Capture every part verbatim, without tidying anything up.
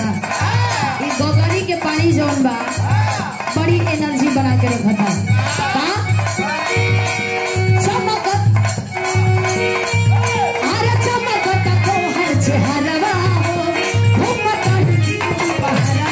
रखता। ये गोगरी के पानी जौन बा बड़ी एनर्जी बना के रखता। हाँ? चमकत अरे चमकत को हर चेहरवा हो घूमत पहरवा।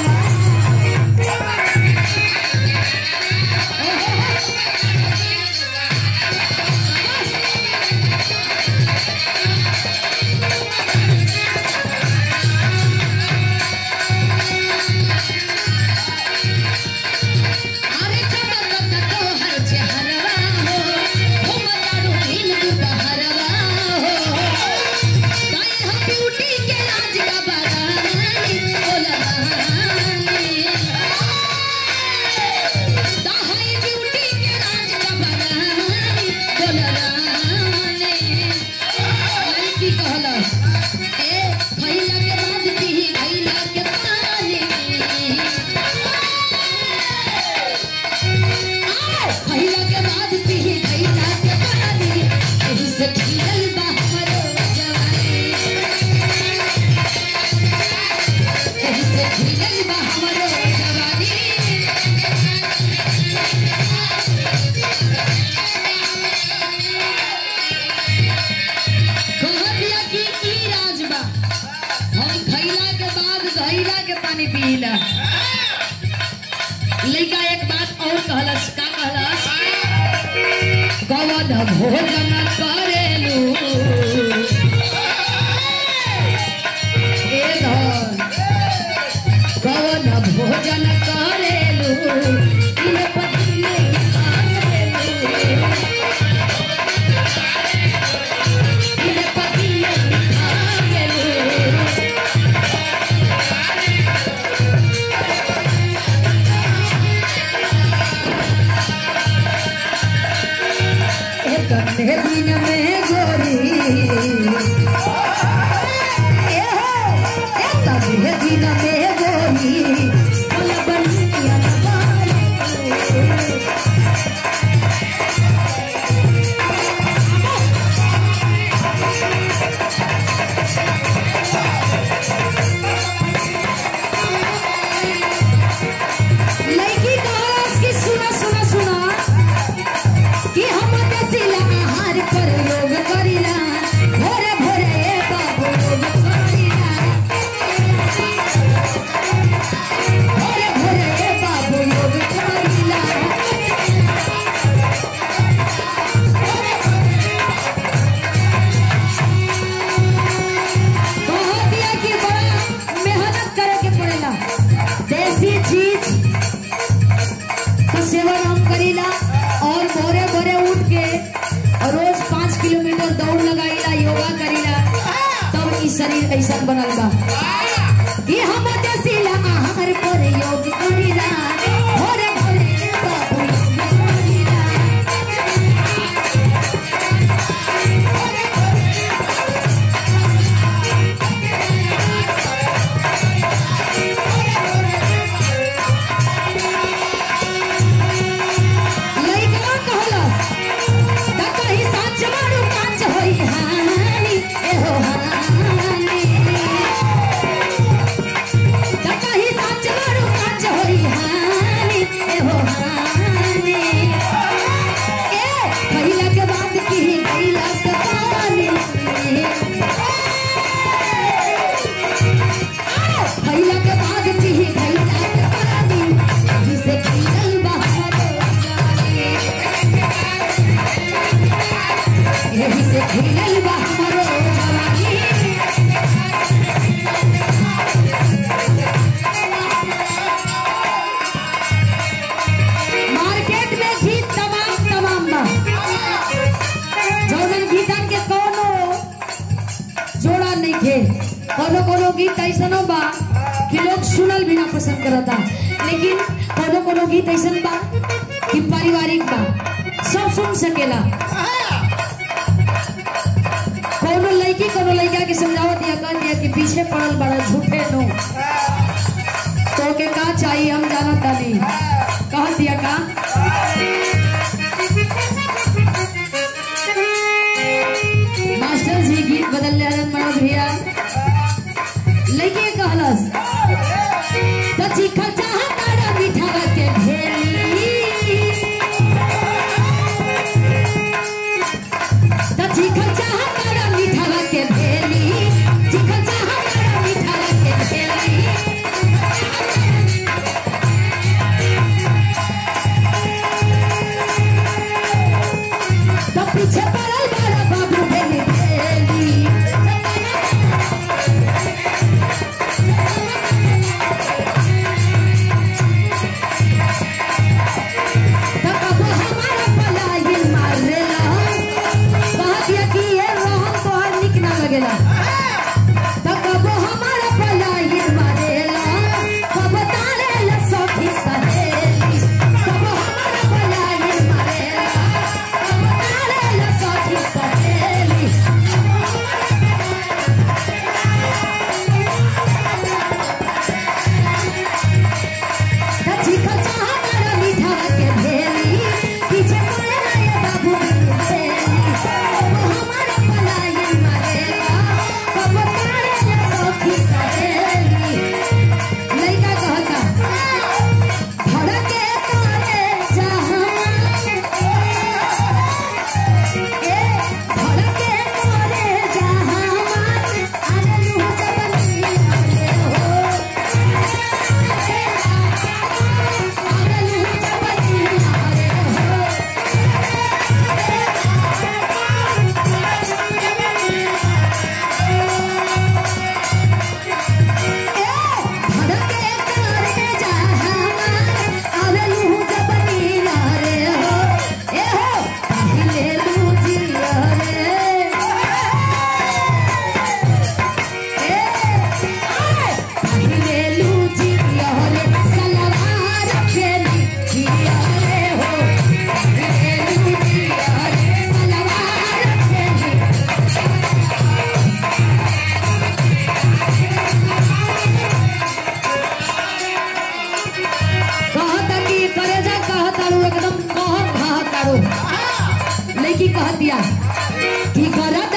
लइका एक बात और कहलस, का कहलस? कवन भोजन करेलू ए धन, कवन भोजन करेलू इन पतिले करेलू इन पतिले करेलू। कन्हे दिन में गोरी ए हो ए कन्हे दिन में गोरी बोल बनिया बारे लड़की कहास की सुना सुना सुना कि हम देसिला आहार पर योग करिला भोरे भोरे बाबू योग करिला भोरे भोरे बाबू योग करिला। कह दिया कि बड़ा मेहनत करे के पड़ेला, देसी चीज का सेवन हम करिला और भोरे भोरे उठ के रोज पाँच किलोमीटर दौड़ लगाईला, योगा करीला, तब ई शरीर ऐसा बनल बा कि हम देसिला आहार पर योग करीला भोरे भोरे बाबू करीला। लइका कहलस कहीं साँच मारू कांच होई हानी ए हो हानी कहीं साँच मारू कांच होई हानी ए हो हानी। ए पहिला के बाद की पहिला के पानी पहिला के बाद की पहिला के पानी जिसे खिलल बाहर यही से खिलल बा हमरो जवानी। मार्केट में गीत तमाम तमाम बा, जौन गीतन के कोनो जोड़ा नहीं थे। कोनो कोनो गीत ऐसा बा कि लोग सुनल भी ना पसंद करता, लेकिन कोनो कोनो गीत ऐसा बा कि पारिवारिक बा, सब सुन सकेला। कोनो लड़की कोनो लड़का के समझावत दिया कर दिया कि पीछे पड़ल बड़ा झूठे नो तो के का चाहिए हम जाना तानी कह दिया का। मास्टर जी गीत बदल ले मनोज भैया लड़के कहलस मेहरारू लड़की कह दिया कि घर